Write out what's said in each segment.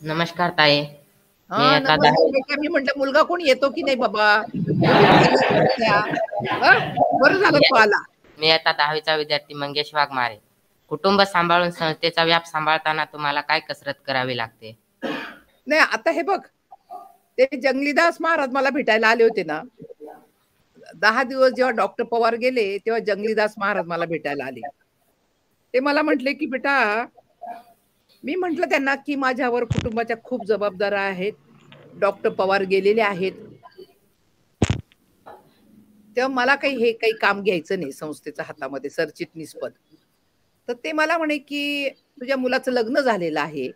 नमस्कार ताई. मी हां, आता नमस्कार 10वी बेटा. मी म्हटलं मुलगा कोण येतो की नाही बाबा? कधी दिसत नाही सध्या. हं, बरं झालं मी तू आला. मी आता 10वीचा विद्यार्थी मंगेश वाघमारे. कुटुंब सांभाळून संस्थेचा व्याप सांभाळताना तुम्हाला काय कसरत करावी लागते? नाही आता हे बघ, ते जंगलीदास महाराज मला भेटायला आले होते ना, 10 दिवस जेव्हा डॉक्टर पवार गेले, तेव्हा जंगलीदास महाराज मला भेटायला आले. ते मला म्हटले, की "बेटा." मी म्हटलं त्यांना, की "माझ्यावर कुटुंबाच्या खूप जबाबदाऱ्या आहेत. डॉक्टर पवार गेलेले आहेत. तेव्हा मला काही काम घ्यायचं नाही संस्थेच्या हातामध्ये सरचिटणीसपद." तर ते मला म्हणे, की "तुझ्या मुलाचं लग्न झालेलं आहे.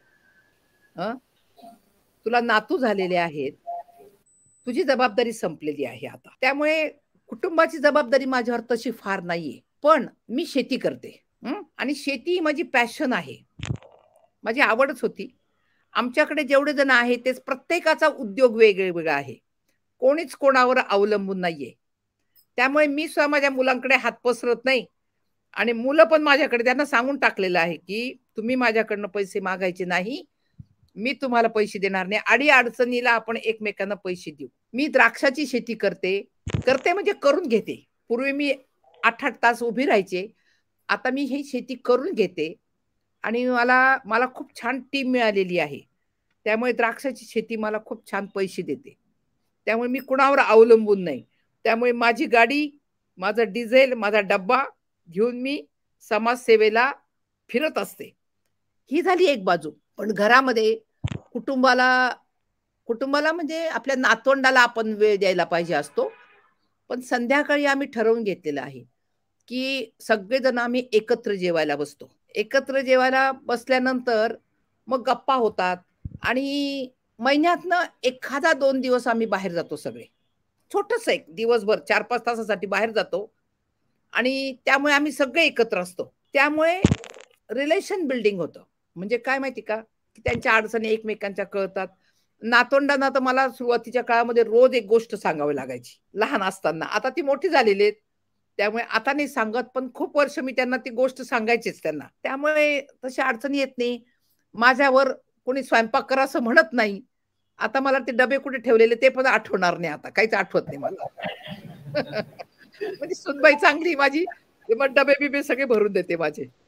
हं, तुला नातू झालेले आहेत. तुझी जबाबदारी संपलेली आहे आता. त्यामुळे कुटुंबाची जबाबदारी माझ्यावर तशी फार नाहीये. पण मी शेती करते. आणि शेती ही माझी पॅशन आहे. माझी आवडच होती. आमच्याकडे जेवढे जण आहेत, ते प्रत्येकाचा उद्योग वेगवेगळा आहे. कोणीच कोणावर अवलंबून नाहीये. त्यामुळे मी सुद्धा माझ्या मुलांकडे हात पसरत नाही आणि मुलं पण माझ्याकडे त्यांना सांगून टाकलेलं आहे, की तुम्ही माझ्याकडनं पैसे मागायचे नाही. मी तुम्हाला पैसे देणार नाही. अडी-अडचणीला आपण एकमेकांना पैसे देऊ. मी द्राक्षाची शेती करते. करते म्हणजे करून घेते. पूर्वी मी 8-8 तास उभी राहायचे. आता मी ही शेती करून घेते आणि मला मला खूप छान टीम मिळालेली आहे. त्यामुळे द्राक्षाची शेती मला खूप छान पैसे देते. त्यामुळे मी कुणावर अवलंबून नाही. त्यामुळे माझी गाडी, माझं डिझेल, माझा डब्बा घेऊन मी समाजसेवेला फिरत असते. ही झाली एक बाजू. पण घरामध्ये कुटुंबाला कुटुंबाला म्हणजे आपल्या नातवंडाला आपण वेळ द्यायला पाहिजे असतो. पण संध्याकाळी आम्ही ठरवून घेतलेलं आहे, की सगळेजण आम्ही एकत्र जेवायला बसतो. एकत्र जेवायला बसल्यानंतर मग गप्पा होतात आणि महिन्यातनं एखादा 2 दिवस आम्ही बाहेर जातो सगळे. छोटंसं एक दिवसभर 4-5 तासासाठी बाहेर जातो आणि त्यामुळे आम्ही सगळे एकत्र असतो. त्यामुळे रिलेशन बिल्डिंग होतं. म्हणजे काय माहिती का, की त्यांच्या अडचणी एकमेकांच्या कळतात. नातवंडांना तर मला सुरुवातीच्या काळामध्ये रोज एक गोष्ट सांगावी लागायची, लहान असताना. आता ती मोठी झालेली आहेत. त्यामुळे आता नाही सांगत, पण खूप वर्ष मी त्यांना ती गोष्ट सांगायचीच त्यांना. त्यामुळे तशी अडचणी येत नाही. माझ्यावर कोणी स्वयंपाक करा असं म्हणत नाही. आता मला ते डबे कुठे ठेवलेले ते पण आठवणार नाही आता. काहीच आठवत नाही मला. म्हणजे सूनबाई चांगली माझी, ते मग डबे-बिबे सगळे भरून देते माझे.